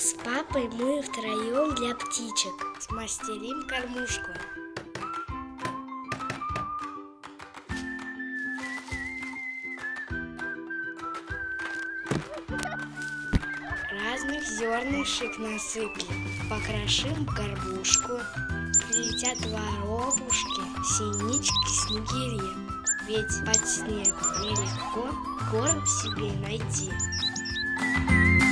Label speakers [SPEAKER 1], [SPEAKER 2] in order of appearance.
[SPEAKER 1] С папой мы втроем для птичек смастерим кормушку. Разных зернышек насыплем, покрошим горбушку, прилетят воробушки, синички, снегири. Ведь под снегом нелегко корм себе найти.